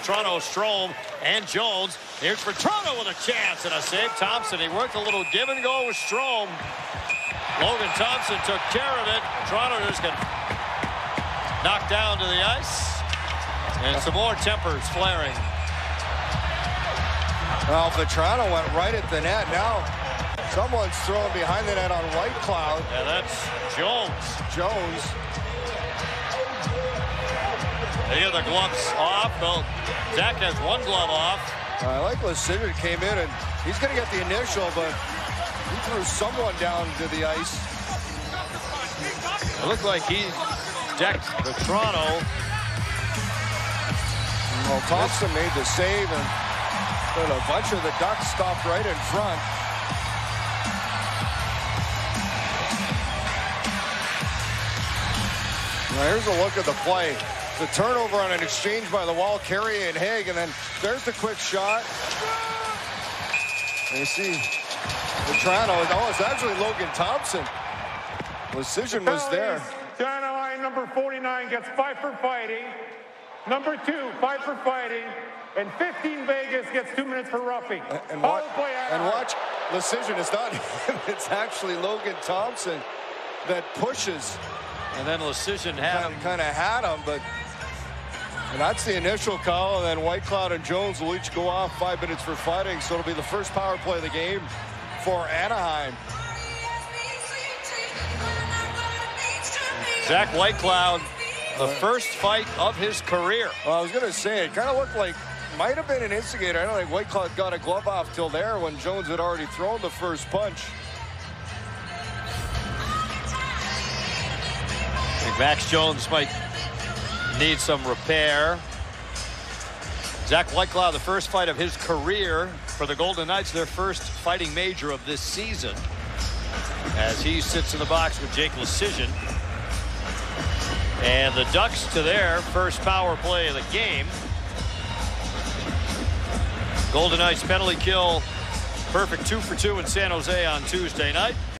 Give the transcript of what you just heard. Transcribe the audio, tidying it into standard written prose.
Toronto, Strome and Jones. Here's for Toronto with a chance and a save. Thompson, he worked a little give and go with Strome. Logan Thompson took care of it. Toronto just got knocked down to the ice. And some more tempers flaring. Well, Toronto went right at the net. Now someone's throwing behind the net on Whitecloud. Yeah, that's Jones. They get the gloves off. Well, Zach has one glove off. I like Alyssa came in, and he's going to get the initial, but he threw someone down to the ice. It looked like he decked the Toronto. Well, Thompson made the save, and a bunch of the Ducks stopped right in front. Now here's a look at the play. The turnover on an exchange by the wall, Carey and Haig, and then there's the quick shot. And you see the Toronto. Oh, it's actually Logan Thompson. Decision was there. Toronto line number 49 gets 5 for fighting. Number 2, 5 for fighting. And 15 Vegas gets 2 minutes for roughing. And watch, decision is not him. It's actually Logan Thompson that pushes. And then Decision had him. Kind of had him, but and that's the initial call. And then Whitecloud and Jones will each go off 5 minutes for fighting. So it'll be the first power play of the game for Anaheim. Zach Whitecloud, the first fight of his career. Well, I was going to say, it kind of looked like might have been an instigator. I don't think Whitecloud got a glove off till there when Jones had already thrown the first punch. I think Max Jones might need some repair. Zach Whitecloud, the first fight of his career for the Golden Knights, their first fighting major of this season, as he sits in the box with Jake Decision. And the Ducks to their first power play of the game. Golden Knights penalty kill perfect 2 for 2 in San Jose on Tuesday night.